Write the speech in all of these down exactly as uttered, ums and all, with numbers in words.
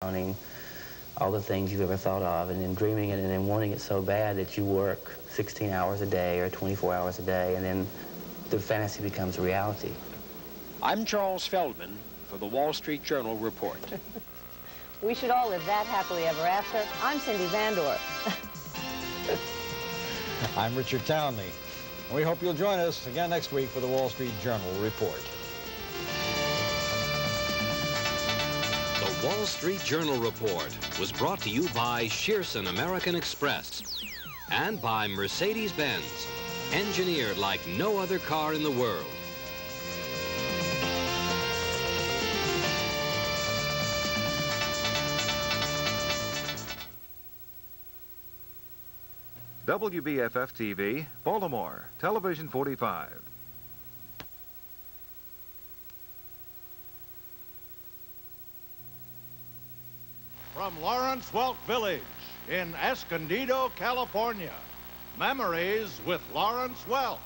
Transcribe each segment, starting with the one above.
owning all the things you've ever thought of, and then dreaming it and then wanting it so bad that you work sixteen hours a day or twenty-four hours a day, and then the fantasy becomes reality. I'm Charles Feldman for the Wall Street Journal Report. We should all live that happily ever after. I'm Cindy Vandor. I'm Richard Townley. We hope you'll join us again next week for the Wall Street Journal Report. The Wall Street Journal Report was brought to you by Shearson American Express and by Mercedes-Benz, engineered like no other car in the world. W B F F T V, Baltimore, Television forty-five. From Lawrence Welk Village in Escondido, California, Memories with Lawrence Welk.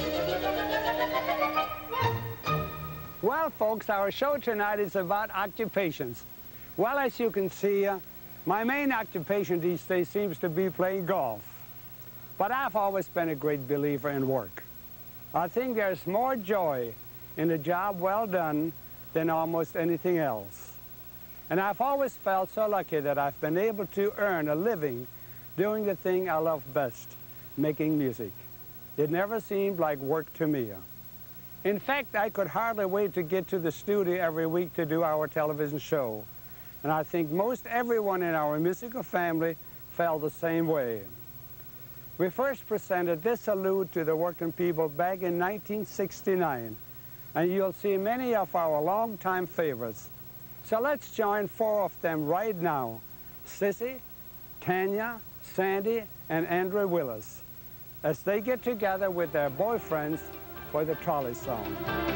Well, folks, our show tonight is about occupations. Well, as you can see, uh, my main occupation these days seems to be playing golf. But I've always been a great believer in work. I think there's more joy in a job well done than almost anything else. And I've always felt so lucky that I've been able to earn a living doing the thing I love best, making music. It never seemed like work to me. In fact, I could hardly wait to get to the studio every week to do our television show. And I think most everyone in our musical family felt the same way. We first presented this salute to the working people back in nineteen sixty-nine, and you'll see many of our longtime favorites. So let's join four of them right now: Sissy, Tanya, Sandy, and Andrew Willis, as they get together with their boyfriends for the trolley song.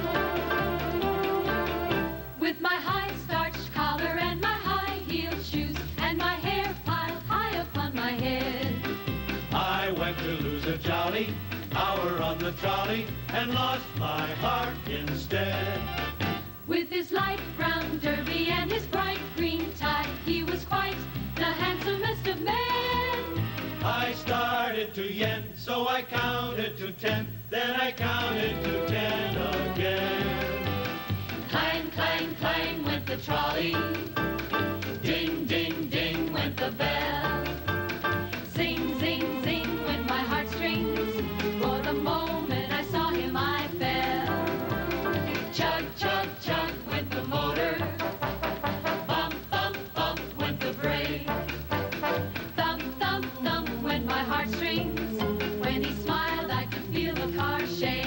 With my high starched collar and my high heeled shoes and my hair piled high upon my head, I went to lose a jolly hour on the trolley and lost my heart instead. with his light brown derby and his bright green tie, he was quite the handsomest of men. I started to yen, so I counted to ten, then I counted to ten again. Clang, clang, clang went the trolley, ding, ding, ding went the bell. Zing, zing, zing went my heartstrings, for the moment I saw him I fell. Chug, chug, chug went the motor, bump, bump, bump went the brake. Thump, thump, thump went my heartstrings, when he smiled I could feel the car shake.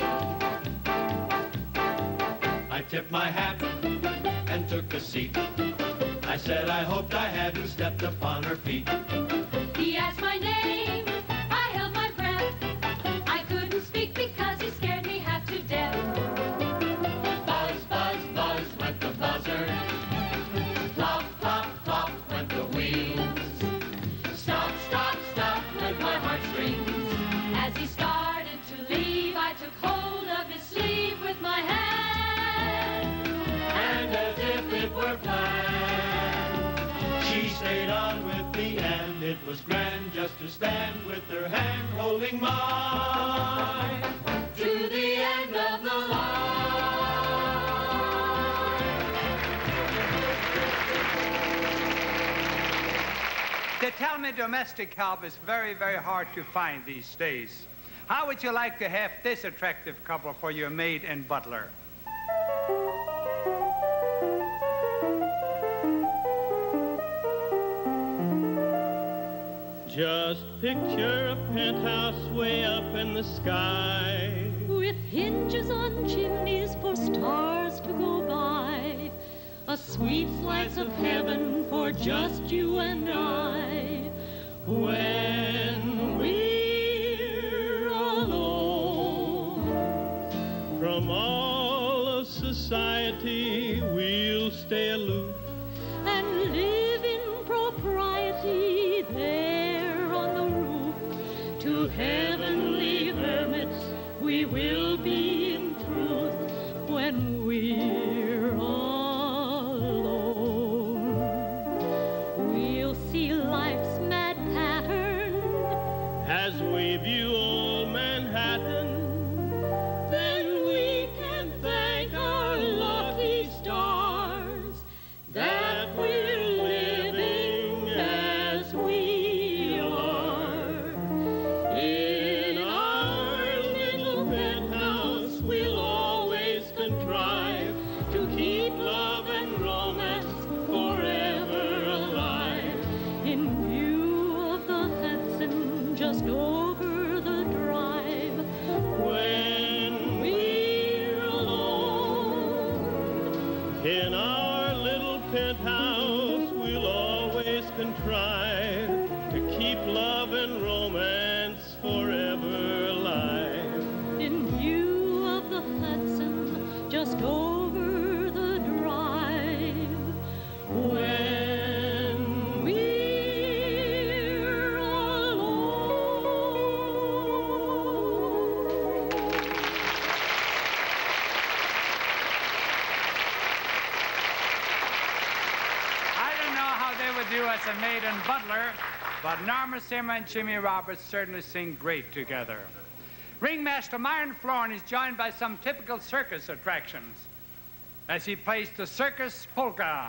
I tipped my hat and took a seat. I said I hoped I hadn't stepped upon her feet. He asked my name, I held my breath. I couldn't speak because he scared me half to death. Buzz, buzz, buzz went the buzzer. Plop, plop, plop went the wheels. Stop, stop, stop went my heartstrings. As he started to leave, I took hold of his sleeve with my hand. And as if it were planned, she stayed on with me, and it was grand just to stand with her hand holding mine to the end of the line. To tell me domestic help is very, very hard to find these days. How would you like to have this attractive couple for your maid and butler? Just picture a penthouse way up in the sky, with hinges on chimneys for stars to go by, a sweet slice of heaven for just you and I. When we're alone from all of society, we'll stay aloof and live in propriety there on the roof. To heavenly hermits we will be in truth when we're alone. how they would do as a maid and butler, but Norma Simmer and Jimmy Roberts certainly sing great together. Ringmaster Myron Florin is joined by some typical circus attractions as he plays the circus polka.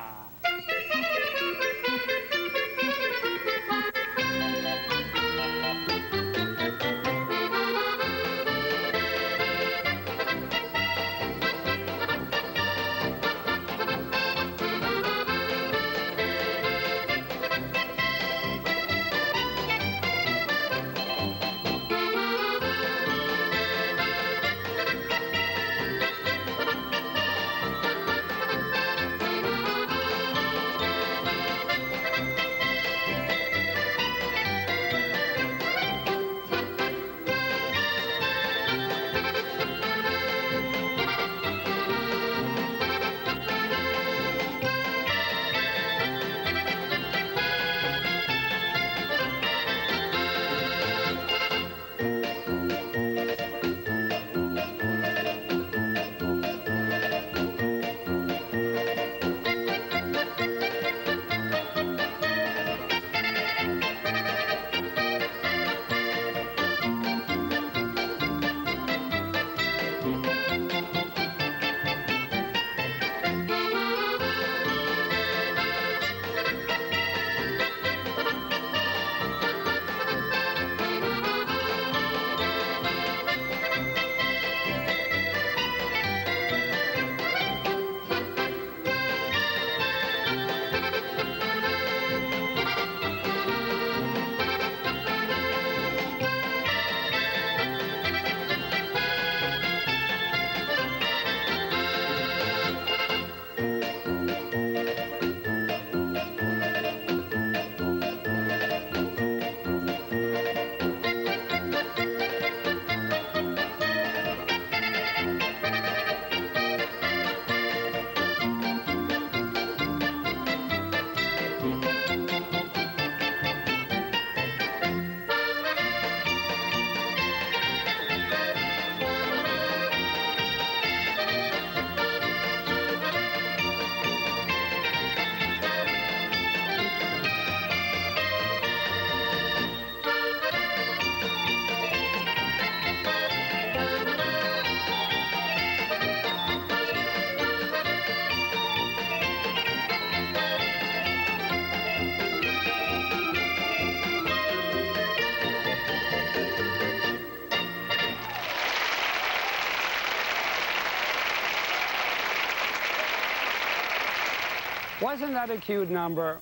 Wasn't that a cute number?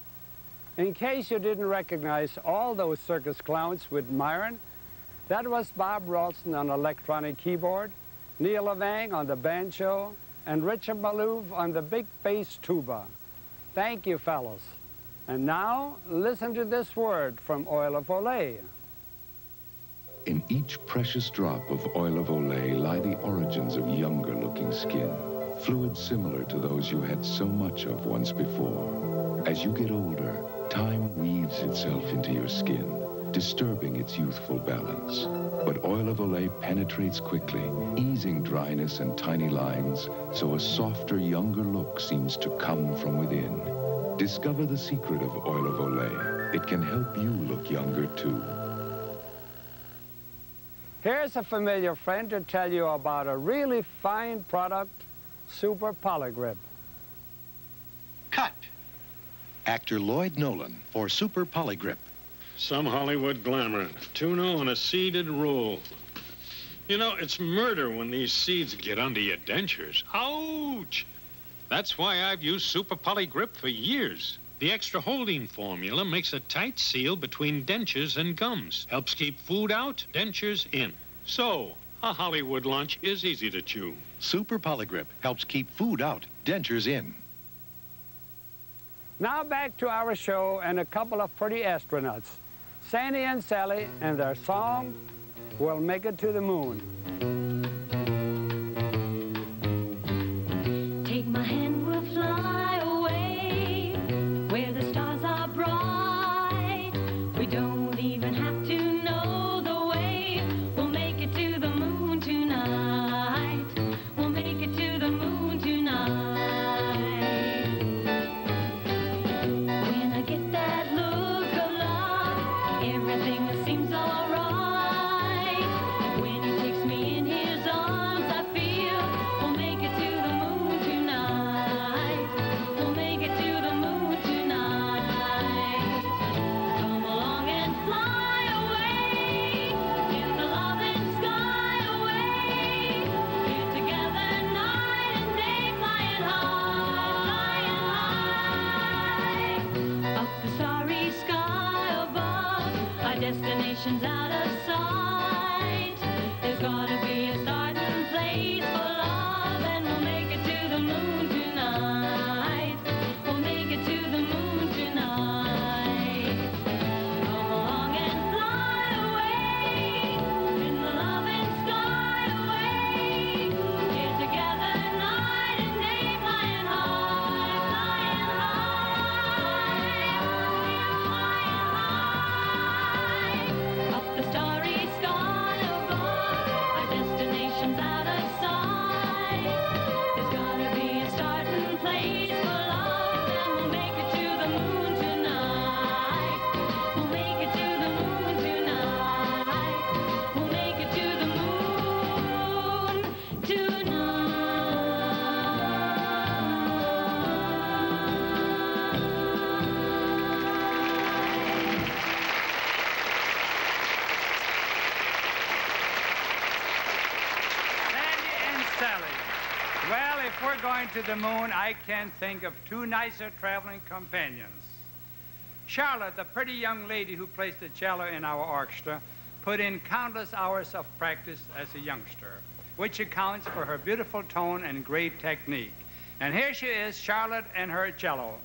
In case you didn't recognize all those circus clowns with Myron, that was Bob Ralston on electronic keyboard, Neil Levang on the banjo, and Richard Malouf on the big bass tuba. Thank you, fellas. And now, listen to this word from Oil of Olay. In each precious drop of Oil of Olay lie the origins of younger-looking skin, fluids similar to those you had so much of once before. As you get older, time weaves itself into your skin, disturbing its youthful balance. But Oil of Olay penetrates quickly, easing dryness and tiny lines, so a softer, younger look seems to come from within. Discover the secret of Oil of Olay. It can help you look younger, too. Here's a familiar friend to tell you about a really fine product, Super Polygrip. Cut. Actor Lloyd Nolan for Super Polygrip. Some Hollywood glamour, tuna on a seeded roll. You know, it's murder when these seeds get under your dentures. Ouch! That's why I've used Super Polygrip for years. The extra holding formula makes a tight seal between dentures and gums. Helps keep food out, dentures in. So, a Hollywood lunch is easy to chew. Super Polygrip helps keep food out, dentures in. Now back to our show and a couple of pretty astronauts, Sandy and Sally, and their song, We'll Make It to the Moon. Take my hand, we'll fly away, where the stars are bright. We don't even have to know the way. We'll make it to the moon tonight. We'll make it to the moon tonight. When I destination's out of sight. There's gotta be a starting place for love, and we'll make it to the moon tonight. We'll make it to the moon tonight. Come along and fly away in the loving sky away. Here together night and day, flying high, flying high, up the starry sky above. Our destination's out of sight. There's gotta be a starting place for love, and we'll make it to the moon tonight. We'll make it to the moon tonight. We'll make it to the moon Sandy and Sally. Well, if we're going to the moon, I can't think of two nicer traveling companions. Charlotte, the pretty young lady who plays the cello in our orchestra, put in countless hours of practice as a youngster, which accounts for her beautiful tone and great technique. And here she is, Charlotte and her cello.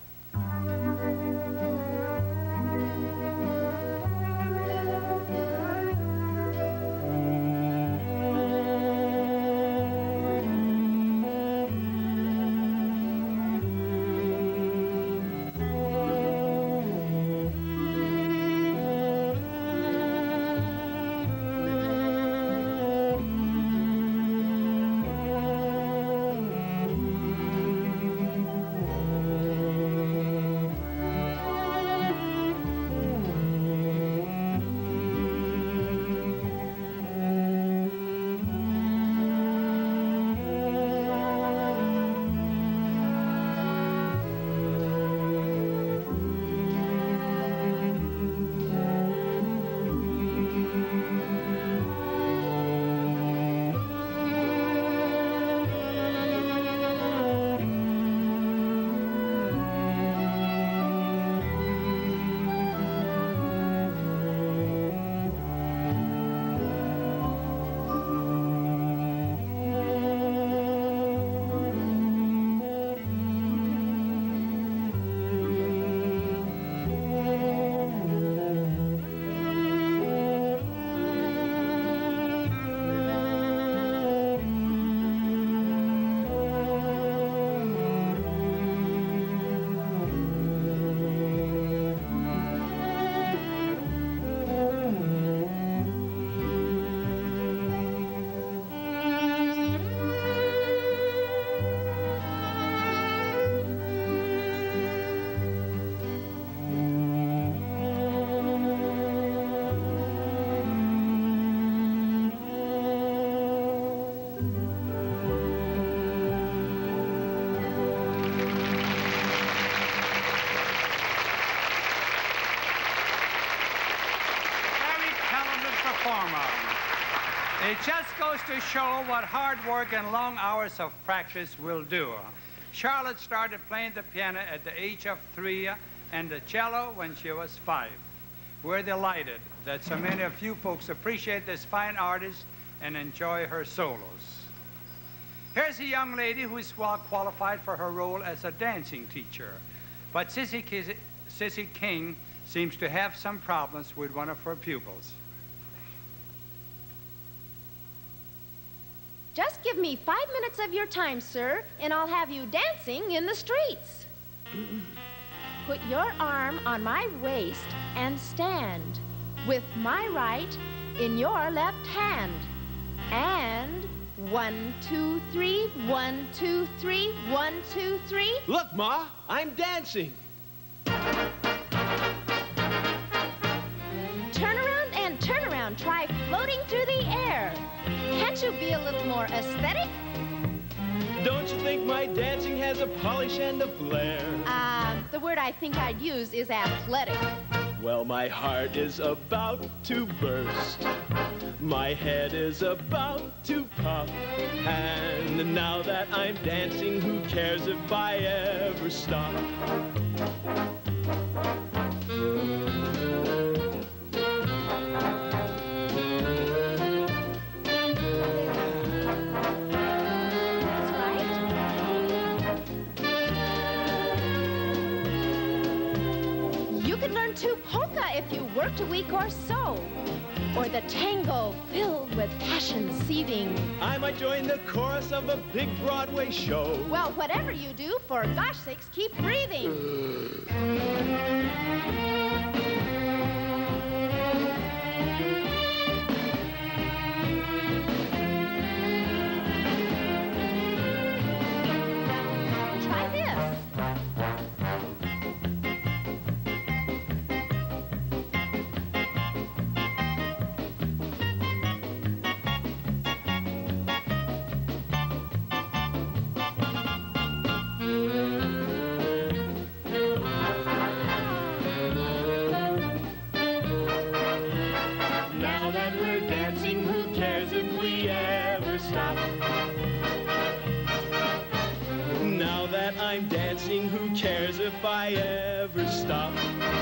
It just goes to show what hard work and long hours of practice will do. Charlotte started playing the piano at the age of three and the cello when she was five. We're delighted that so many of you folks appreciate this fine artist and enjoy her solos. Here's a young lady who is well qualified for her role as a dancing teacher, but Sissy, Kiz Sissy King seems to have some problems with one of her pupils. Just give me five minutes of your time, sir, and I'll have you dancing in the streets. Put your arm on my waist and stand with my right in your left hand. And one, two, three, one, two, three, one, two, three. Look, Ma, I'm dancing. Turn around and turn around. Try floating through the air. Can't you be a little more aesthetic? Don't you think my dancing has a polish and a flair? Uh, the word I think I'd use is athletic. Well, my heart is about to burst. My head is about to pop. And now that I'm dancing, who cares if I ever stop? could learn two polka if you worked a week or so. Or the tango filled with passion seething. I might join the chorus of a big Broadway show. Well, whatever you do, for gosh sakes, keep breathing. Try this. Now that we're dancing, who cares if we ever stop? Now that I'm dancing, who cares if I ever stop?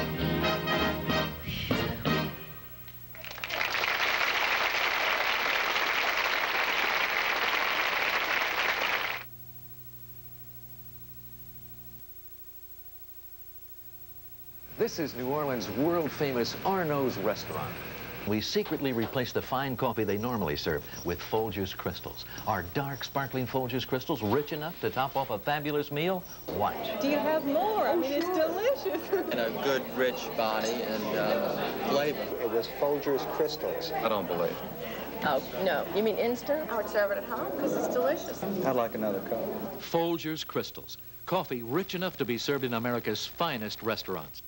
This is New Orleans' world-famous Arnaud's restaurant. We secretly replace the fine coffee they normally serve with Folgers crystals. Are dark, sparkling Folgers crystals rich enough to top off a fabulous meal? Watch. Do you have more? I mean, it's delicious. And a good, rich body and uh, flavor. It was Folgers crystals. I don't believe. Oh, no. You mean instant? I would serve it at home because it's delicious. I'd like another cup. Folgers crystals. Coffee rich enough to be served in America's finest restaurants.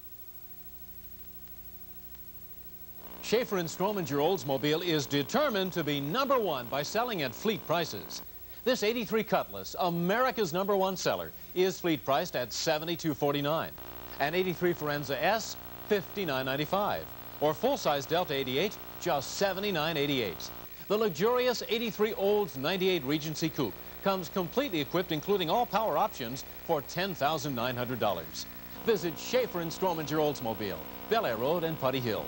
Schaefer and Strominger Oldsmobile is determined to be number one by selling at fleet prices. This eighty-three Cutlass, America's number one seller, is fleet priced at seventy-two forty-nine. An eighty-three Forenza S, fifty-nine ninety-five. Or full-size Delta eighty-eight, just seventy-nine eighty-eight. The luxurious eighty-three Olds ninety-eight Regency Coupe comes completely equipped, including all power options, for ten thousand nine hundred dollars. Visit Schaefer and Strominger Oldsmobile, Bel Air Road and Putty Hill.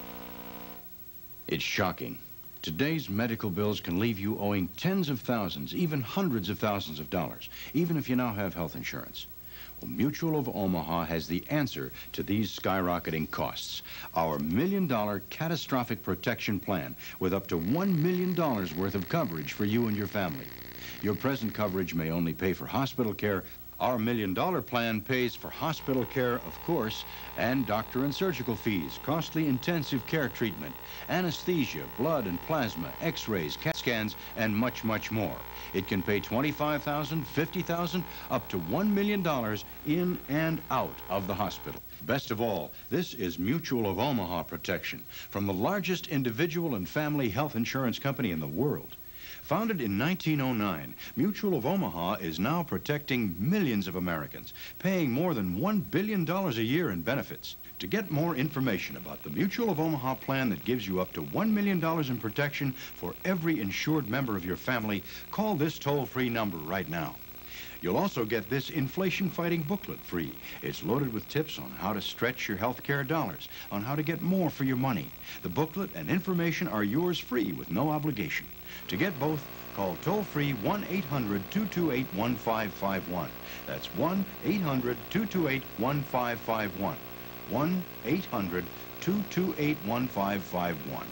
It's shocking. Today's medical bills can leave you owing tens of thousands, even hundreds of thousands of dollars, even if you now have health insurance. Well, Mutual of Omaha has the answer to these skyrocketing costs. Our million-dollar catastrophic protection plan with up to one million dollars worth of coverage for you and your family. Your present coverage may only pay for hospital care. Our million-dollar plan pays for hospital care, of course, and doctor and surgical fees, costly intensive care treatment, anesthesia, blood and plasma, x-rays, CAT scans, and much, much more. It can pay twenty-five thousand dollars, fifty thousand dollars, up to one million dollars in and out of the hospital. Best of all, this is Mutual of Omaha protection from the largest individual and family health insurance company in the world. Founded in nineteen oh nine, Mutual of Omaha is now protecting millions of Americans, paying more than one billion dollars a year in benefits. To get more information about the Mutual of Omaha plan that gives you up to one million dollars in protection for every insured member of your family, call this toll-free number right now. You'll also get this inflation-fighting booklet free. It's loaded with tips on how to stretch your health care dollars, on how to get more for your money. The booklet and information are yours free with no obligation. To get both, call toll-free one eight hundred, two two eight, one five five one. That's one eight hundred, two two eight, one five five one. one eight hundred, two two eight, one five five one.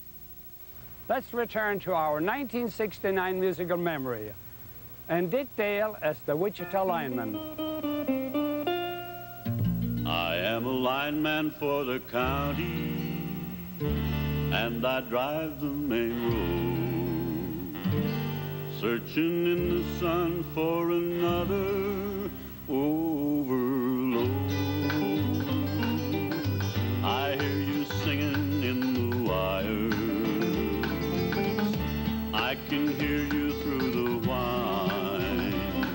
Let's return to our nineteen sixty-nine musical memory and Dick Dale as the Wichita lineman. I am a lineman for the county, and I drive the main road, searching in the sun for another overload. I hear you singing in the wires, I can hear you through the whine,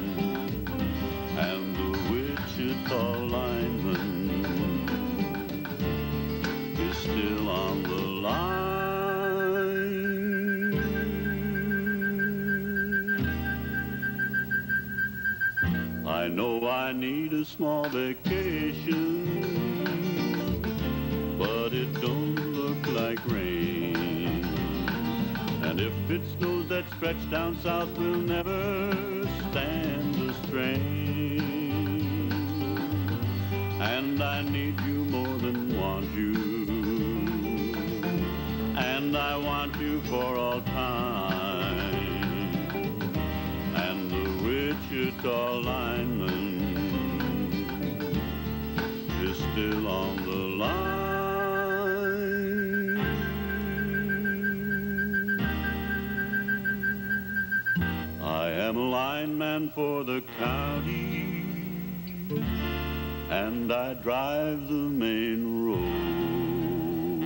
and the Wichita lineman is still on the line. I know I need a small vacation, but it don't look like rain. And if it snows that stretch down south, we'll never stand the strain. and I need you more than want you, and I want you for all time. And the Wichita lineman is still on the line. I am a lineman for the county, and I drive the main road.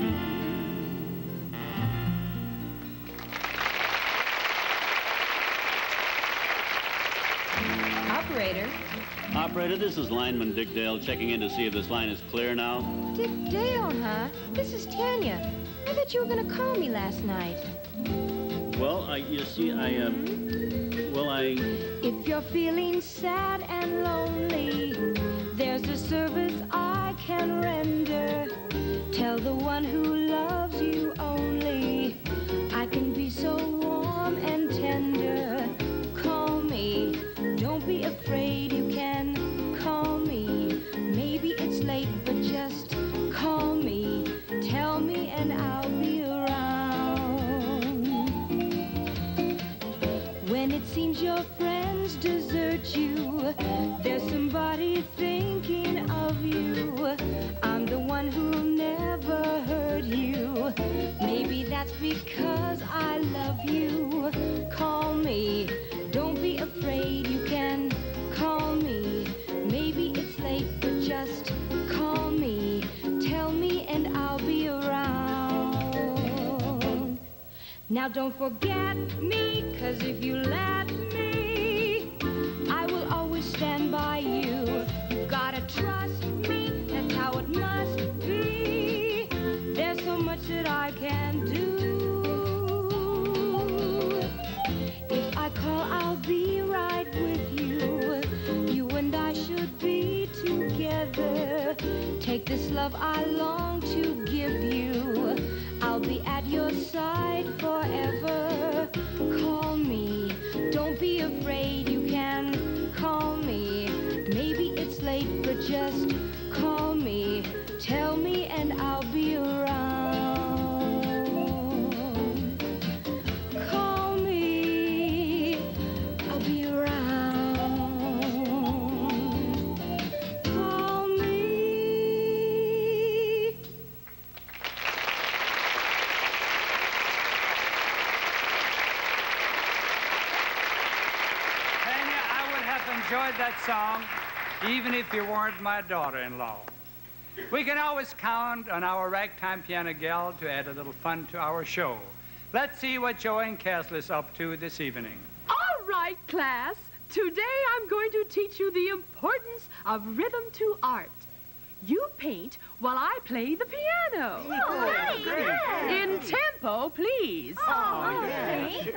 Operator. Operator, this is lineman Dick Dale checking in to see if this line is clear now. Dick Dale, huh? This is Tanya. I thought you were going to call me last night. Well, I, you see, I, uh, well, I... If you're feeling sad and lonely, there's a service I can render. Tell the one who loves you only, I can be so warm and tender. Call me, don't be afraid, you can call me. Maybe it's late, but just call me. Tell me and I'll be around. When it seems your friends desert you, there's somebody thinking of you. I'm the one who'll never hurt you. Maybe that's because I love you. Call me, don't be afraid, you can call me. Maybe it's late, but just call me. Tell me and I'll be around. Now don't forget me, 'cause if you let me, I will always stand by you. You gotta trust me, that's how it must be. There's so much that I can do. If I call, I'll be right with you. You and I should be together. Take this love I long to give you. I'll be at your side forever. Call me, don't be afraid, you can call me. Maybe it's late, but just call me. Tell me and I'll be around. Call me, I'll be around. Call me. Tanya, I would have enjoyed that song even if you weren't my daughter-in-law. We can always count on our ragtime piano gal to add a little fun to our show. Let's see what Joanne Castle is up to this evening. All right, class. Today I'm going to teach you the importance of rhythm to art. You paint while I play the piano. Oh, great. In tempo, please. Oh, okay.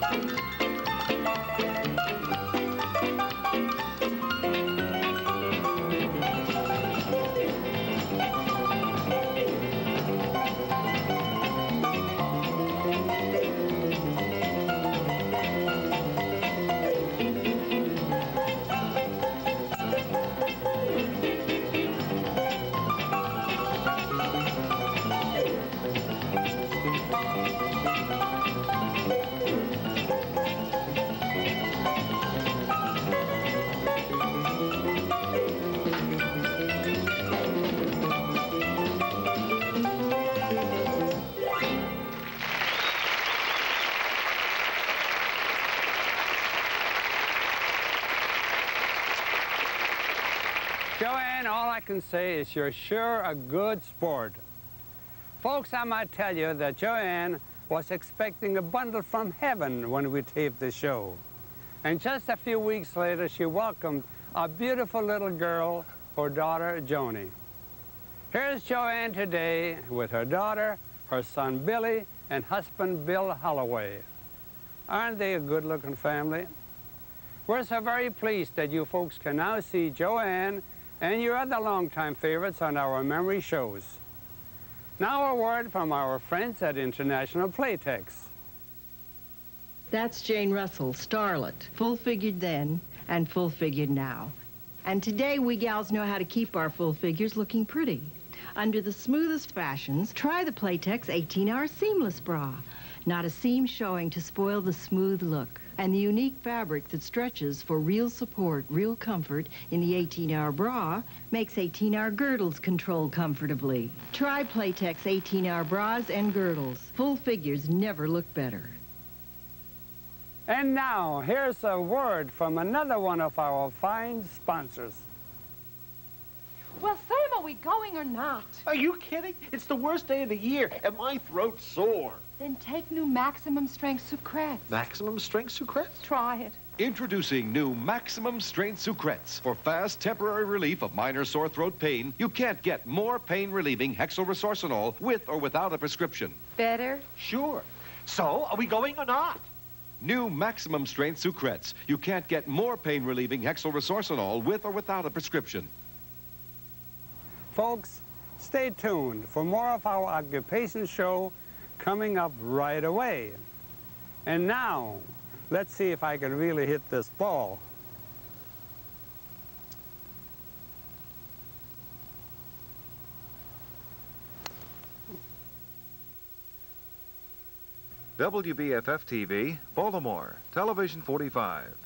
Joanne, all I can say is you're sure a good sport. Folks, I might tell you that Joanne was expecting a bundle from heaven when we taped the show. And just a few weeks later, she welcomed a beautiful little girl, her daughter, Joni. Here's Joanne today with her daughter, her son, Billy, and husband, Bill Holloway. Aren't they a good-looking family? We're so very pleased that you folks can now see Joanne and your other longtime favorites on our memory shows. Now a word from our friends at International Playtex. That's Jane Russell, starlet, full-figured then and full-figured now. And today we gals know how to keep our full figures looking pretty. Under the smoothest fashions, try the Playtex eighteen hour Seamless Bra. Not a seam showing to spoil the smooth look. And the unique fabric that stretches for real support, real comfort in the eighteen hour bra makes eighteen hour girdles control comfortably. Try Playtex eighteen hour bras and girdles. Full figures never look better. And now, here's a word from another one of our fine sponsors. Well, Sam, are we going or not? Are you kidding? It's the worst day of the year, and my throat's sore. Then take new Maximum Strength Sucrets. Maximum Strength Sucrets? Try it. Introducing new Maximum Strength Sucrets. For fast, temporary relief of minor sore throat pain, you can't get more pain-relieving hexylresorcinol with or without a prescription. Better? Sure. So, are we going or not? New Maximum Strength Sucrets. You can't get more pain-relieving hexylresorcinol with or without a prescription. Folks, stay tuned for more of our occupation show coming up right away. And now, let's see if I can really hit this ball. W B F F T V, Baltimore, Television forty-five.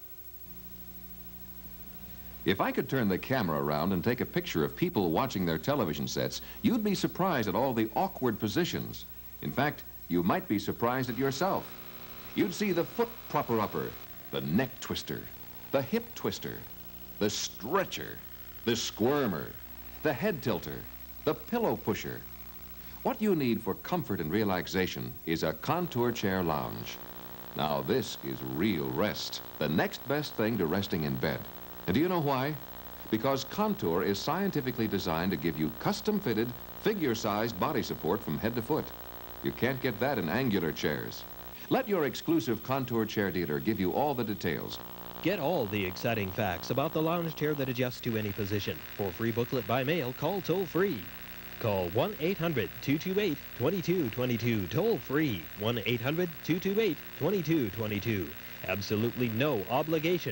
If I could turn the camera around and take a picture of people watching their television sets, you'd be surprised at all the awkward positions. In fact, you might be surprised at yourself. You'd see the foot proper-upper, the neck twister, the hip twister, the stretcher, the squirmer, the head tilter, the pillow pusher. What you need for comfort and relaxation is a contour chair lounge. Now this is real rest, the next best thing to resting in bed. And do you know why? Because Contour is scientifically designed to give you custom-fitted, figure-sized body support from head to foot. You can't get that in angular chairs. Let your exclusive Contour chair dealer give you all the details. Get all the exciting facts about the lounge chair that adjusts to any position. For free booklet by mail, call toll-free. Call one eight hundred, two two eight, two two two two, toll-free, one eight hundred, two two eight, two two two two. Absolutely no obligation.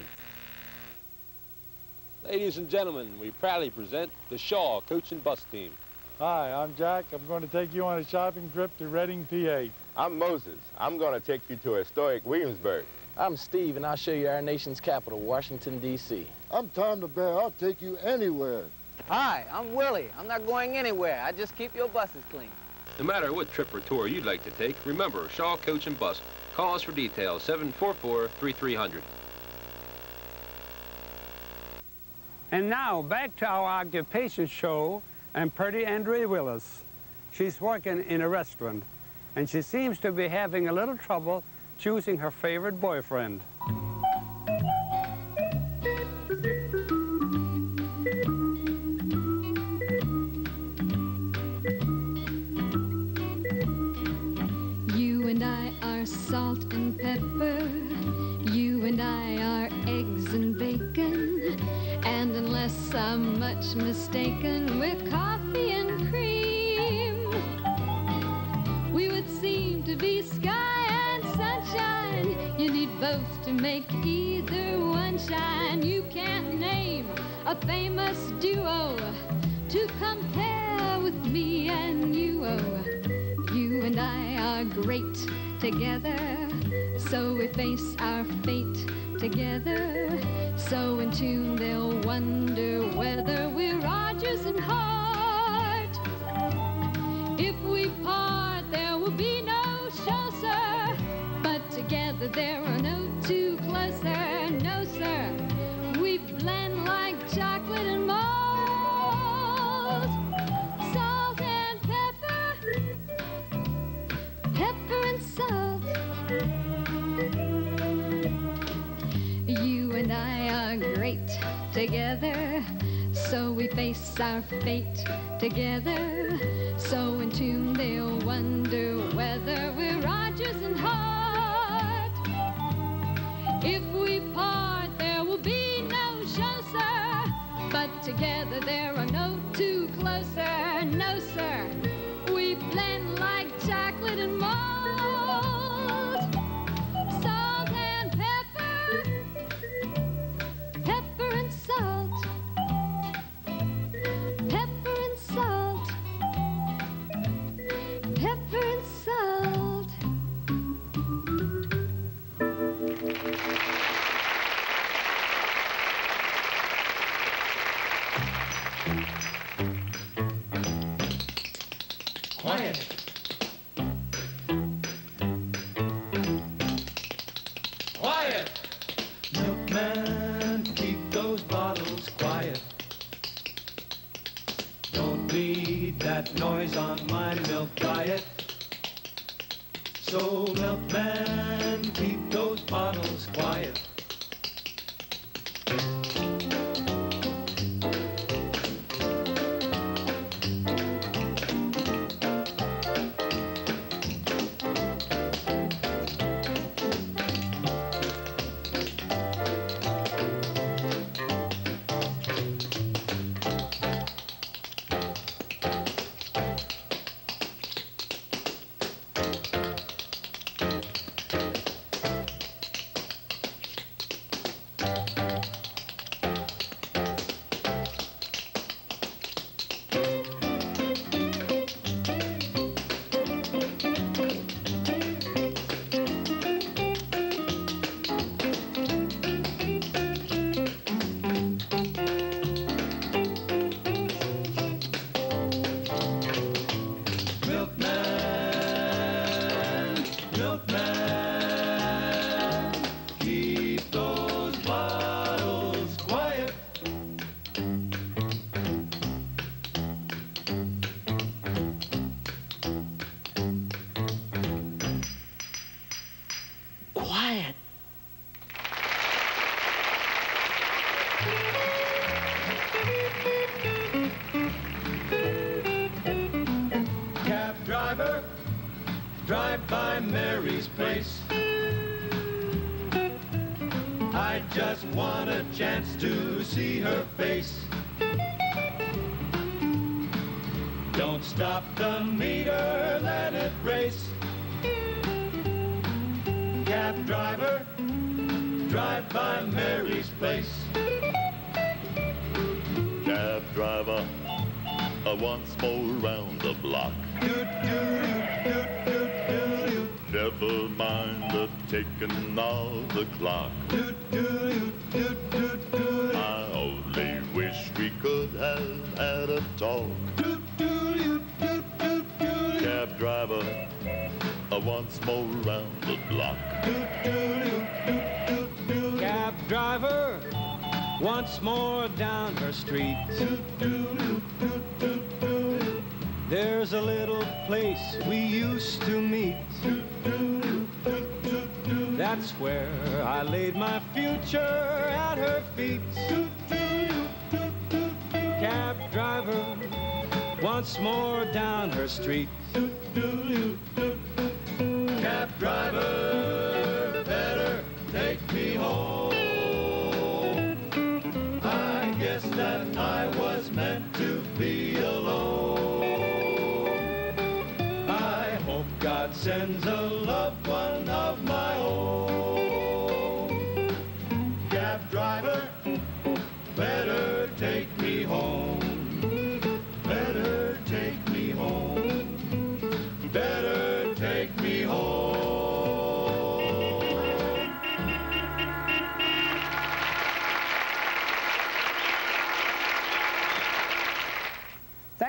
Ladies and gentlemen, we proudly present the Shaw Coach and Bus Team. Hi, I'm Jack. I'm going to take you on a shopping trip to Reading, P A. I'm Moses. I'm going to take you to historic Williamsburg. I'm Steve, and I'll show you our nation's capital, Washington, D C I'm Tom the Bear. I'll take you anywhere. Hi, I'm Willie. I'm not going anywhere. I just keep your buses clean. No matter what trip or tour you'd like to take, remember Shaw Coach and Bus. Call us for details, seven four four, three three zero zero. And now, back to our occupation show and Purdy Andre Willis. She's working in a restaurant, and she seems to be having a little trouble choosing her favorite boyfriend. You and I are salt and pepper pepper. You and I are eggs and bacon, and unless I'm much mistaken, we're coffee and cream. We would seem to be sky and sunshine. You need both to make either one shine. You can't name a famous duo to compare with me and you. Oh, you and I are great together, so we face our fate together. So in tune they'll wonder whether we're Rogers and Hart. If we part, there will be no show, sir, but together there are no two closer. No, sir, we blend like chocolate and malt, salt and pepper, pepper and salt. You and I are great together, so we face our fate together. So in tune they'll wonder whether we're Rogers and Hart. If we part, there will be no show, sir, but together there are no two closer. No, sir, we blend like chocolate and malt, salt and pepper, pepper and salt, pepper and salt, pepper and salt. Quiet. Quiet. Milkman, keep those bottles quiet. Don't need that noise on my milk diet. So, milkman, keep those bottles quiet. Drive by Mary's place. I just want a chance to see her face. Don't stop the meter, let it race. Cab driver, drive by Mary's place. Cab driver, uh, once more round the block. Doot, doot, doot, doot, doot, doot. Never mind the ticking of the clock. Doot, doot, doot, doot, doot. I only wish we could have had a talk. Doot, doot, doot, doot, doot. Cab driver, uh, once more round the block. Doot, doot, doot, doot, doot. Cab driver, once more down her street. Doot, doot, doot, doot, doot. There's a little place we used to meet. That's where I laid my future at her feet. Cab driver, once more down her street. Cab driver,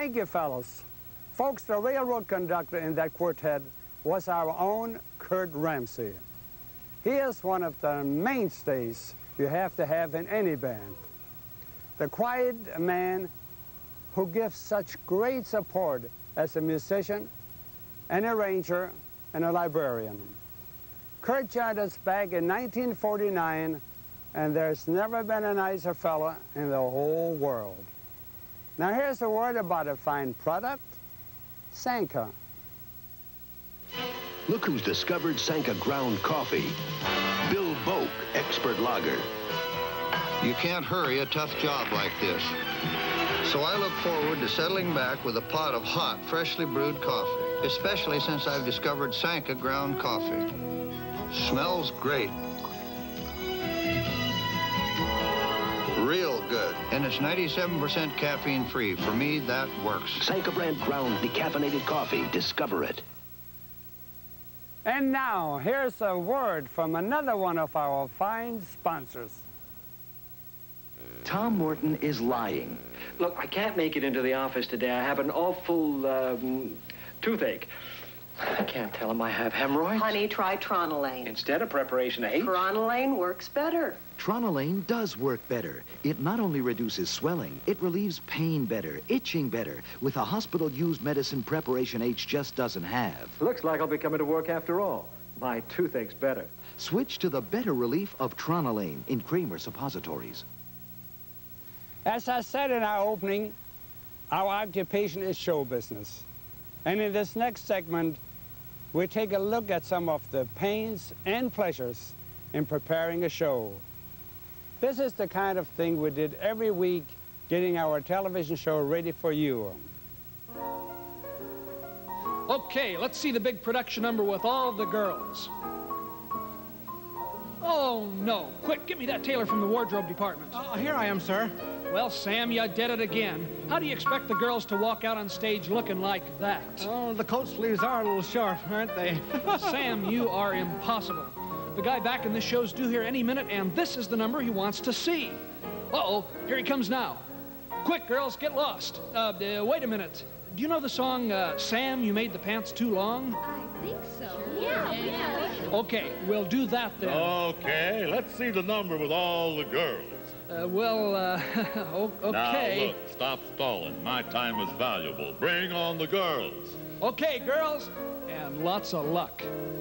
Thank you, fellas. Folks, the railroad conductor in that quartet was our own Kurt Ramsey. He is one of the mainstays you have to have in any band. The quiet man who gives such great support as a musician, an arranger, and a librarian. Kurt joined us back in nineteen forty-nine, and there's never been a nicer fella in the whole world. Now here's a word about a fine product, Sanka. Look who's discovered Sanka ground coffee. Bill Boak, expert lager. You can't hurry a tough job like this. So I look forward to settling back with a pot of hot, freshly brewed coffee, especially since I've discovered Sanka ground coffee. Smells great. Real good. And it's ninety-seven percent caffeine free. For me, that works. Sanka brand ground decaffeinated coffee. Discover it. And now, here's a word from another one of our fine sponsors. Tom Morton is lying. Look, I can't make it into the office today. I have an awful um, toothache. I can't tell him I have hemorrhoids. Honey, try Tronolane. Instead of Preparation H. Tronolane works better. Tronolane does work better. It not only reduces swelling, it relieves pain better, itching better, with a hospital-used medicine Preparation H just doesn't have. Looks like I'll be coming to work after all. My toothache's better. Switch to the better relief of Tronolane in cream or suppositories. As I said in our opening, our occupation is show business. And in this next segment, we take a look at some of the pains and pleasures in preparing a show. This is the kind of thing we did every week, getting our television show ready for you. Okay, let's see the big production number with all the girls. Oh, no. Quick, get me that tailor from the wardrobe department. Uh, here I am, sir. Well, Sam, you did it again. How do you expect the girls to walk out on stage looking like that? Oh, the coat sleeves are a little short, aren't they? Sam, you are impossible. The guy back in this show's due here any minute, and this is the number he wants to see. Uh-oh, here he comes now. Quick, girls, get lost. Uh, uh, wait a minute. Do you know the song, uh, Sam, You Made the Pants Too Long? I think so. Yeah, yeah. Okay, we'll do that then. Okay, let's see the number with all the girls. Uh, well, uh, okay. Now, look, stop stalling. My time is valuable. Bring on the girls. Okay, girls, and lots of luck.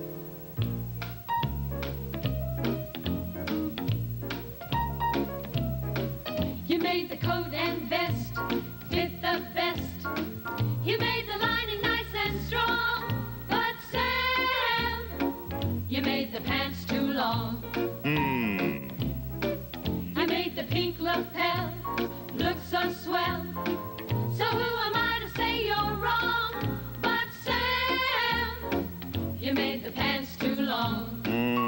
You made the coat and vest fit the best. You made the lining nice and strong. But Sam, you made the pants too long. Hmm. You made the pink lapel look so swell. So who am I to say you're wrong? But Sam, you made the pants too long.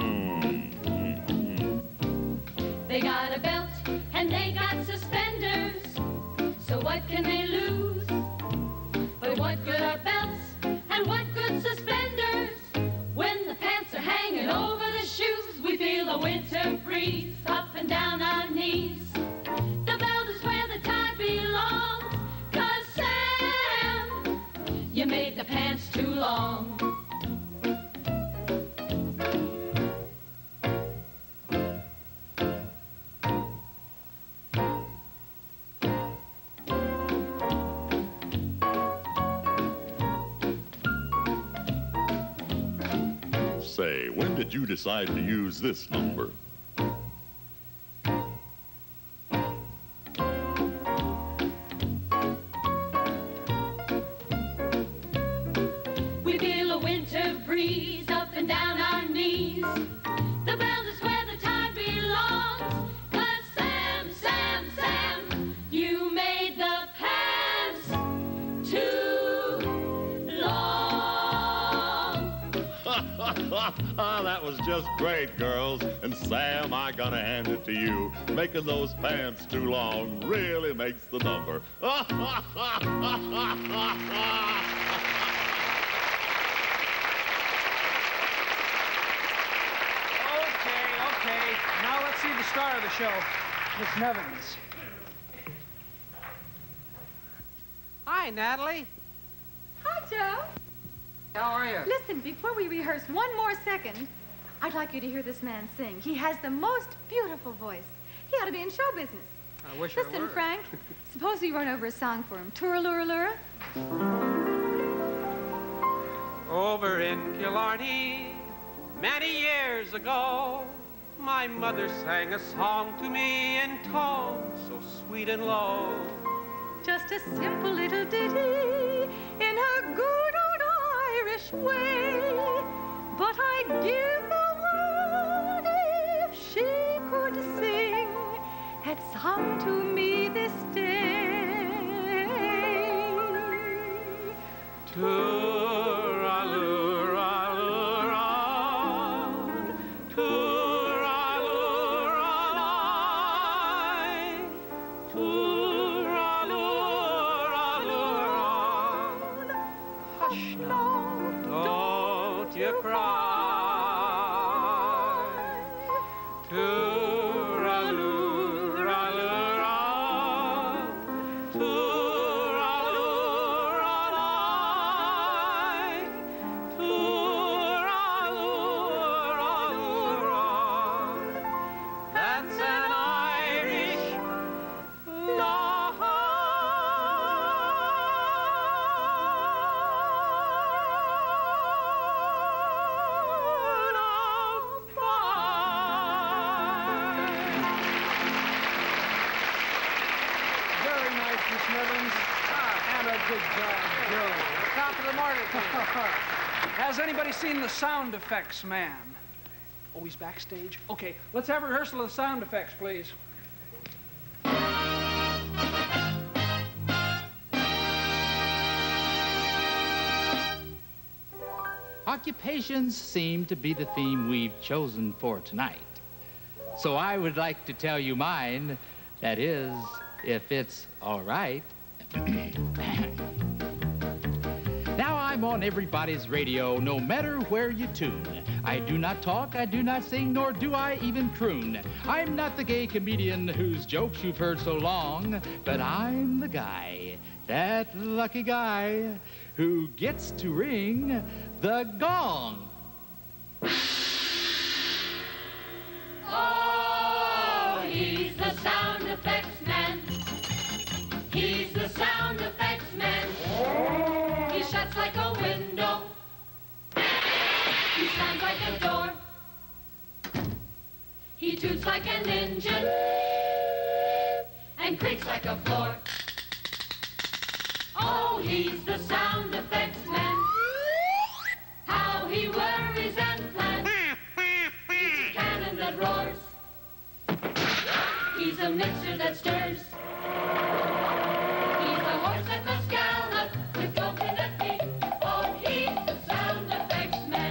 They got a belt and they got suspenders. So what can they lose? But what good are belts and what good suspenders? When the pants are hanging over the shoes, we feel a winter breeze up and down our knees. The belt is where the tie belongs. 'Cause Sam, you made the pants too long. Say, when did you decide to use this number? We feel a winter breeze up and down our knees. The belt is where the tie belongs. 'Cause Sam, Sam, Sam, you made the pants too long. Ah, that was just great, girls. And Sam, I gotta hand it to you. Making those pants too long really makes the number. Okay, okay. Now let's see the star of the show, Miss Nevins. Hi, Natalie. Hi, Joe. How are you? Listen, before we rehearse one more second, I'd like you to hear this man sing. He has the most beautiful voice. He ought to be in show business. I wish Listen, I were. Frank, suppose we run over a song for him. Tooraluralura. Over in Killarney, many years ago, my mother sang a song to me in tones so sweet and low. Just a simple little ditty in her good old Irish way. But I'd give the world if she could sing that song to me this day. Tooraluralura, tooraluralai, tooraluralura. Hush now, don't you cry. Tooraluralura, tooraluralai, tooraluralura. That's an Irish love. Very nice, Miss Nivens. And a good job, Joe. Top of the morning. Has anybody seen the sound effects man? Oh, he's backstage? Okay, let's have a rehearsal of the sound effects, please. Occupations seem to be the theme we've chosen for tonight. So I would like to tell you mine, that is, if it's all right. Now I'm on everybody's radio, no matter where you tune. I do not talk, I do not sing, nor do I even croon. I'm not the gay comedian whose jokes you've heard so long, but I'm the guy, that lucky guy, who gets to ring the gong. Oh, he's the sound effects man. He's the sound effects man. He shuts like a window. He slams like a door. He toots like an engine and creaks like a floor. Oh, he's the sound effects man. How he worries and plans. He's a cannon that roars. He's a mixer that stirs. He's a horse that must gallop with coconut feet. Oh, he's the sound effects man.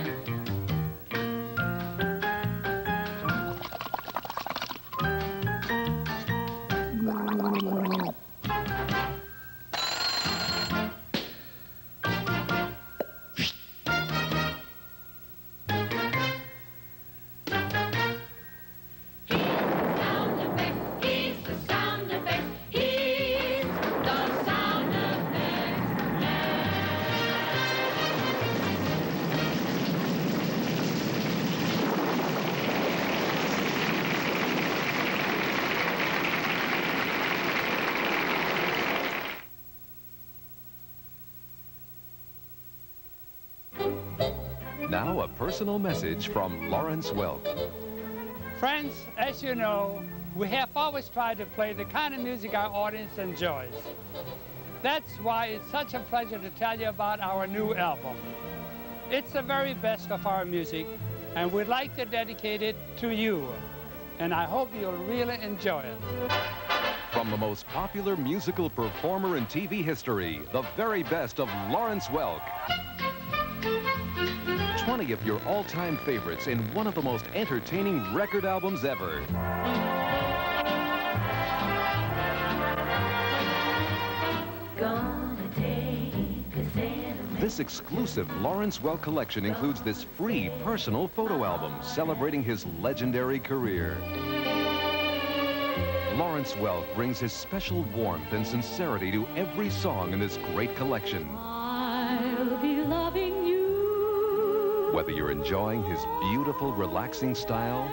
Now a personal message from Lawrence Welk. Friends, as you know, we have always tried to play the kind of music our audience enjoys. That's why it's such a pleasure to tell you about our new album. It's the very best of our music, and we'd like to dedicate it to you. And I hope you'll really enjoy it. From the most popular musical performer in T V history, the very best of Lawrence Welk. twenty of your all-time favorites in one of the most entertaining record albums ever. Gonna take a sentimental. This exclusive Lawrence Welk collection includes this free personal photo album celebrating his legendary career. Lawrence Welk brings his special warmth and sincerity to every song in this great collection. I'll be loving you. Whether you're enjoying his beautiful, relaxing style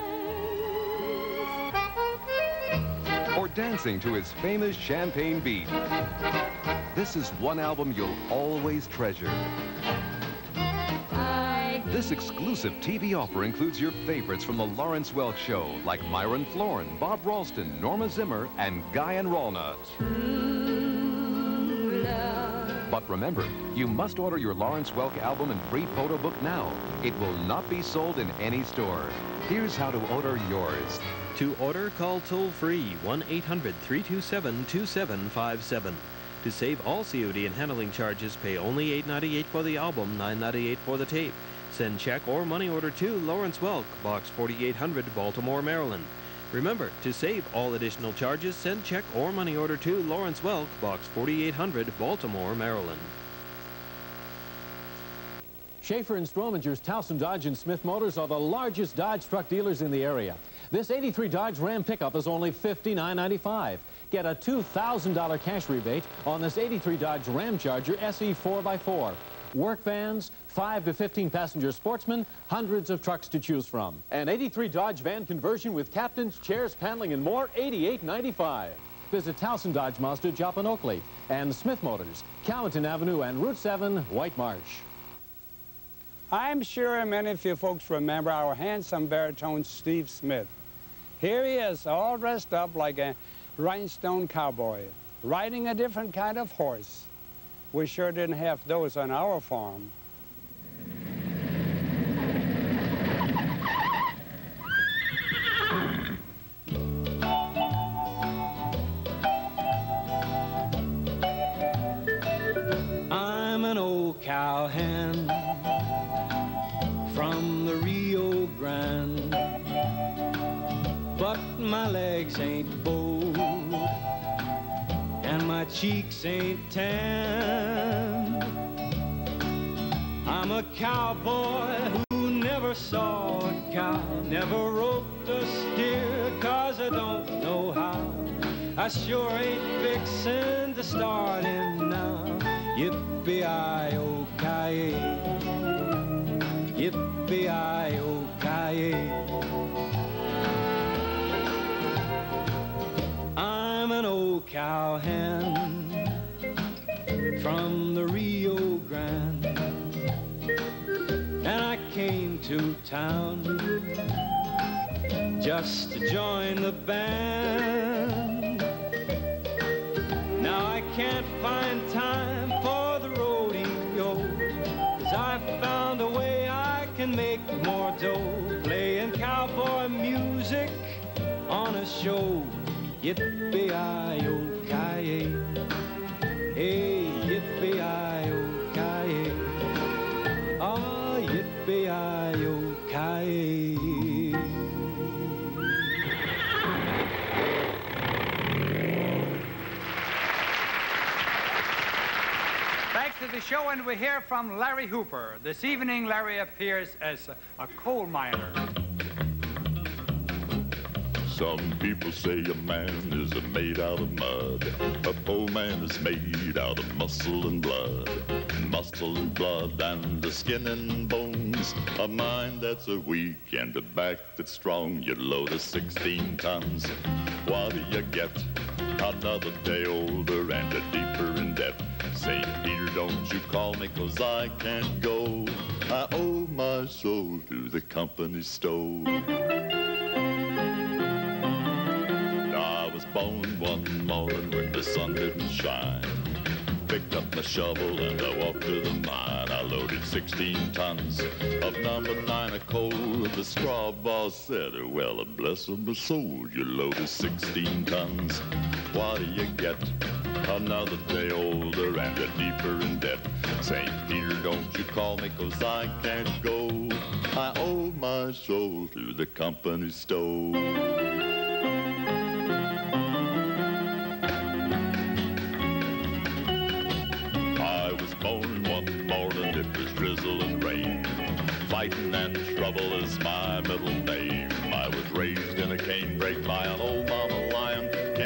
or dancing to his famous champagne beat, this is one album you'll always treasure. This exclusive T V offer includes your favorites from the Lawrence Welk Show, like Myron Florin, Bob Ralston, Norma Zimmer, and Guy and Ralna. But remember, you must order your Lawrence Welk album and free photo book now. It will not be sold in any store. Here's how to order yours. To order, call toll-free one eight hundred, three two seven, two seven five seven. To save all C O D and handling charges, pay only eight ninety-eight for the album, nine ninety-eight for the tape. Send check or money order to Lawrence Welk, Box forty-eight hundred, Baltimore, Maryland. Remember, to save all additional charges, send check or money order to Lawrence Welk, Box forty-eight hundred, Baltimore, Maryland. Schaefer and Strominger's Towson Dodge and Smith Motors are the largest Dodge truck dealers in the area. This eighty-three Dodge Ram pickup is only fifty-nine ninety-five. Get a two thousand dollar cash rebate on this eighty-three Dodge Ram Charger S E four by four. Work vans, five to fifteen passenger sportsmen, hundreds of trucks to choose from. An eighty-three Dodge van conversion with captains, chairs, paneling, and more, eighty-eight ninety-five. Visit Towson Dodge Mazda, Joplin, Oakley, and Smith Motors, Calverton Avenue and Route seven, White Marsh. I'm sure many of you folks remember our handsome baritone Steve Smith. Here he is, all dressed up like a rhinestone cowboy, riding a different kind of horse. We sure didn't have those on our farm. I'm an old cowhand from the Rio Grande, but my legs ain't bold and my cheeks ain't tan. I'm a cowboy who never saw a cow, never roped a steer, 'cause I don't know how. I sure ain't fixin' to start in now. Yippee-i-oh-ki-yay, yippee-i-oh-ki-yay. I'm an old cowhand from the Rio Grande, and I came to town just to join the band. Now I can't find time for the rodeo, 'cause I found a way I can make more dough, playing cowboy music on a show. Yippee-i-oh-ki-yay, hey, yippee-i-oh-ki-yay, ah, yippee-i-oh-ki-yay. Back to the show, and we hear from Larry Hooper. This evening, Larry appears as a, a coal miner. Some people say a man is made out of mud. A poor man is made out of muscle and blood. Muscle and blood and the skin and bones. A mind that's a weak and a back that's strong. You load a sixteen tons. What do you get? Another day older and a deeper in debt. Saint Peter, don't you call me, 'cause I can't go. I owe my soul to the company store. Born one morning when the sun didn't shine. Picked up my shovel and I walked to the mine. I loaded sixteen tons of number nine of coal. The straw boss said, well, bless my soul, you loaded sixteen tons. What do you get? Another day older and a deeper in debt. Saint Peter, don't you call me, 'cause I can't go. I owe my soul to the company store. Drizzle and rain, fighting and trouble is my middle name. I was raised in a canebrake by an old mama lion.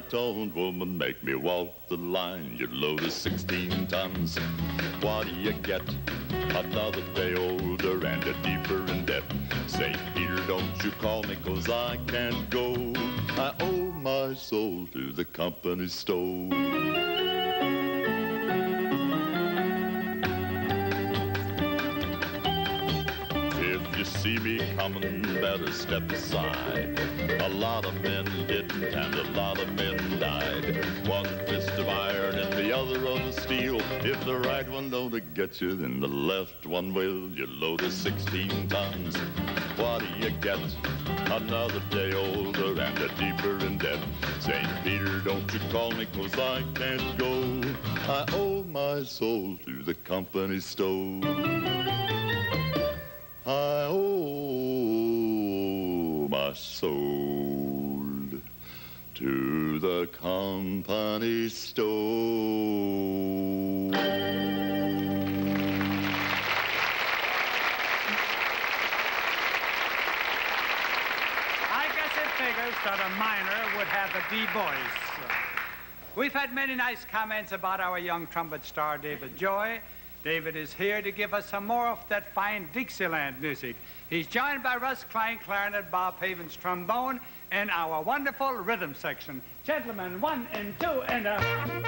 five-toned woman, make me walk the line. Your load is sixteen tons. What do you get? Another day older and a deeper in debt. Saint Peter, don't you call me, 'cause I can't go. I owe my soul to the company store. If you see me coming, better step aside. A lot of men didn't and a lot of men died. One fist of iron and the other of steel. If the right one don't get you, then the left one will. Your load is sixteen tons. What do you get? Another day older and a deeper in debt. Saint Peter, don't you call me, 'cause I can't go. I owe my soul to the company store. I owe my soul to the company store. I guess it figures that a minor would have a D voice. We've had many nice comments about our young trumpet star, David Joy. David is here to give us some more of that fine Dixieland music. He's joined by Russ Klein, clarinet, Bob Havens, trombone, and our wonderful rhythm section. Gentlemen, one and two and a...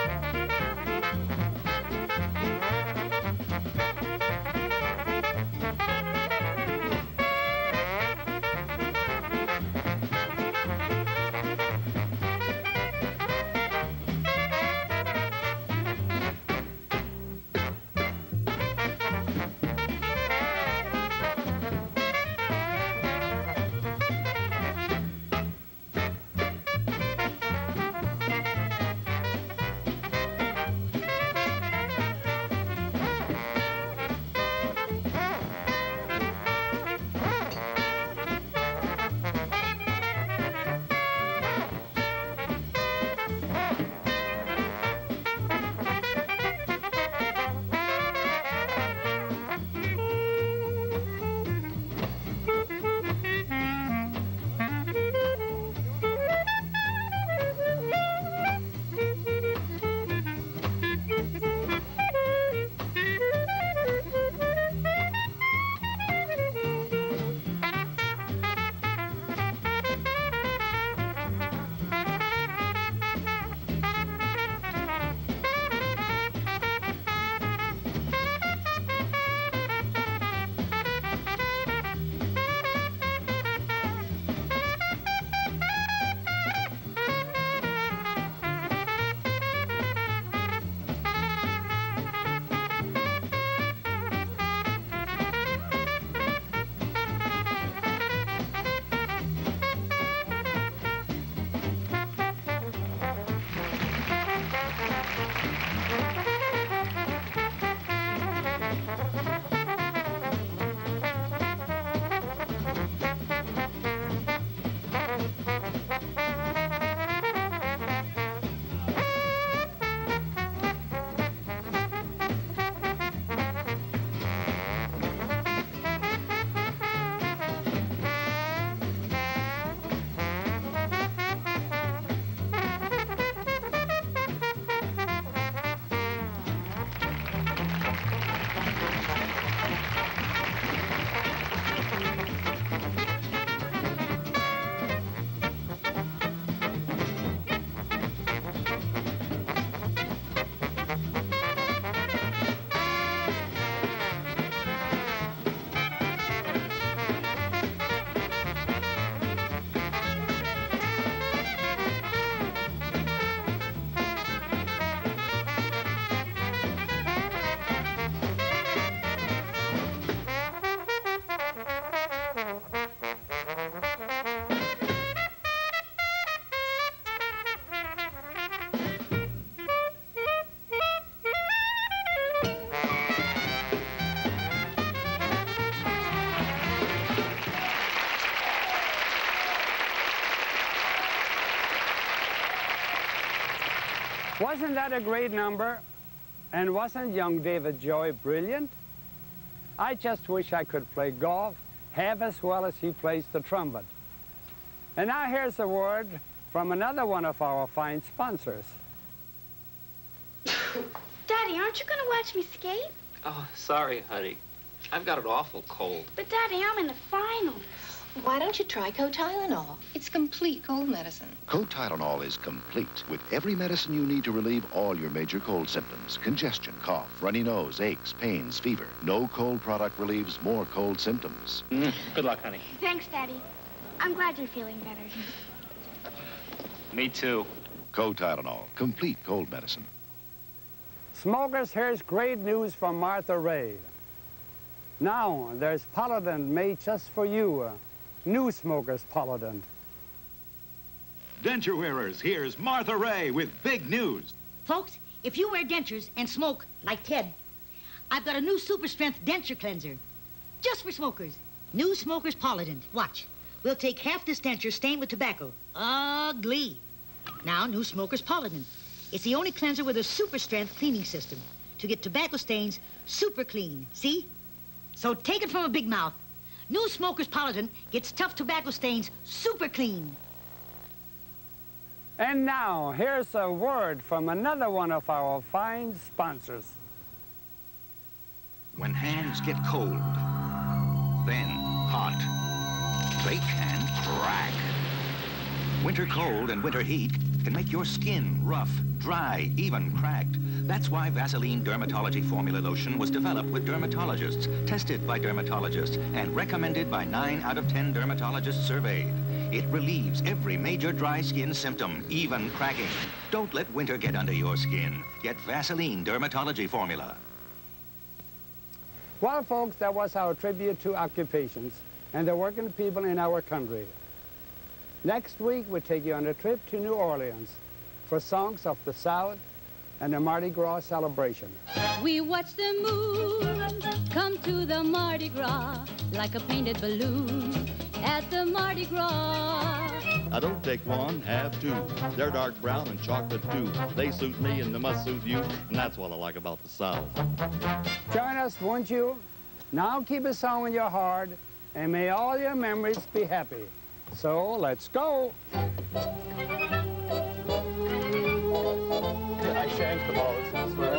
Wasn't that a great number? And wasn't young David Joy brilliant? I just wish I could play golf half as well as he plays the trumpet. And now here's a word from another one of our fine sponsors. Daddy, aren't you going to watch me skate? Oh, sorry, honey. I've got an awful cold. But, Daddy, I'm in the finals. Why don't you try Co-Tylenol? It's complete cold medicine. Co-Tylenol is complete with every medicine you need to relieve all your major cold symptoms. Congestion, cough, runny nose, aches, pains, fever. No cold product relieves more cold symptoms. Mm, good luck, honey. Thanks, Daddy. I'm glad you're feeling better. Me too. Co-Tylenol, complete cold medicine. Smokers, here's great news from Martha Ray. Now, there's Polident made just for you. Uh, new smokers Polident. Denture wearers, here's Martha Ray with big news. Folks, if you wear dentures and smoke like Ted, I've got a new super strength denture cleanser. Just for smokers. New smokers Polident. Watch. We'll take half this denture stained with tobacco. Ugly. Now, new smokers Polident. It's the only cleanser with a super strength cleaning system to get tobacco stains super clean. See? So take it from a big mouth. New smokers Polident gets tough tobacco stains super clean. And now, here's a word from another one of our fine sponsors. When hands get cold, then hot, they can crack. Winter cold and winter heat can make your skin rough, dry, even cracked. That's why Vaseline Dermatology Formula Lotion was developed with dermatologists, tested by dermatologists, and recommended by nine out of ten dermatologists surveyed. It relieves every major dry skin symptom, even cracking. Don't let winter get under your skin. Get Vaseline Dermatology Formula. Well, folks, that was our tribute to occupations and the working people in our country. Next week, we'll take you on a trip to New Orleans for songs of the South and the Mardi Gras celebration. We watch the moon come to the Mardi Gras like a painted balloon at the Mardi Gras. I don't take one, have two. They're dark brown and chocolate too. They suit me and they must suit you, and that's what I like about the South. Join us, won't you? Now keep a song in your heart, and may all your memories be happy. So let's go. I shanked the balls. That's where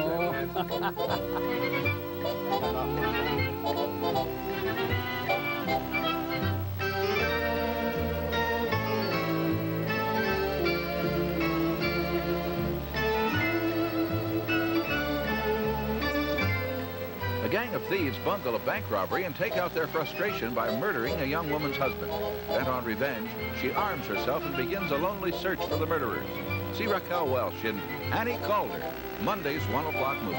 A gang of thieves bungle a bank robbery and take out their frustration by murdering a young woman's husband. Bent on revenge, she arms herself and begins a lonely search for the murderers. See Raquel Welch in Annie Calder, Monday's one o'clock movie.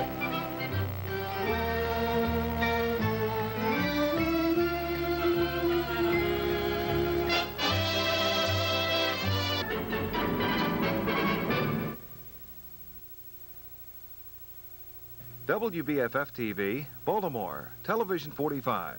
W B F F T V, Baltimore, Television forty-five.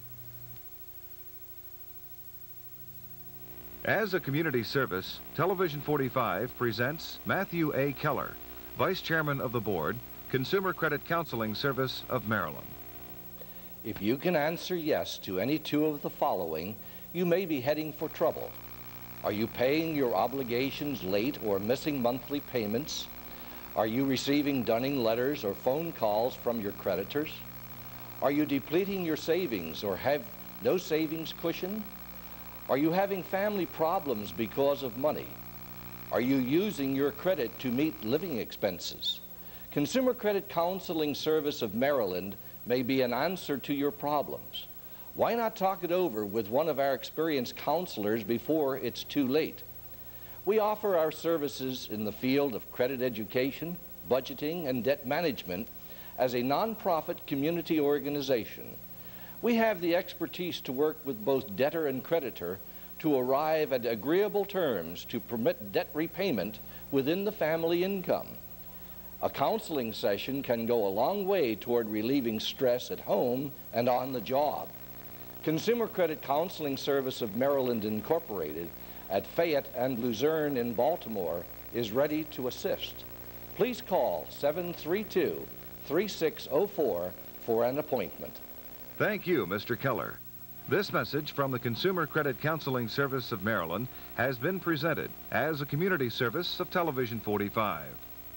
As a community service, Television forty-five presents Matthew A. Keller, Vice Chairman of the Board, Consumer Credit Counseling Service of Maryland. If you can answer yes to any two of the following, you may be heading for trouble. Are you paying your obligations late or missing monthly payments? Are you receiving dunning letters or phone calls from your creditors? Are you depleting your savings or have no savings cushion? Are you having family problems because of money? Are you using your credit to meet living expenses? Consumer Credit Counseling Service of Maryland may be an answer to your problems. Why not talk it over with one of our experienced counselors before it's too late? We offer our services in the field of credit education, budgeting, and debt management as a nonprofit community organization. We have the expertise to work with both debtor and creditor to arrive at agreeable terms to permit debt repayment within the family income. A counseling session can go a long way toward relieving stress at home and on the job. Consumer Credit Counseling Service of Maryland Incorporated at Fayette and Luzerne in Baltimore is ready to assist. Please call seven three two, three six zero four for an appointment. Thank you, Mister Keller. This message from the Consumer Credit Counseling Service of Maryland has been presented as a community service of Television forty-five.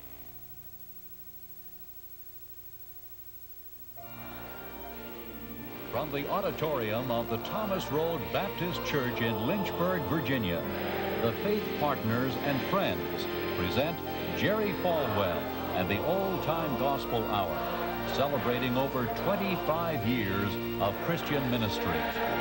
From the auditorium of the Thomas Road Baptist Church in Lynchburg, Virginia, the Faith Partners and Friends present Jerry Falwell and the Old Time Gospel Hour, celebrating over twenty-five years of Christian ministry.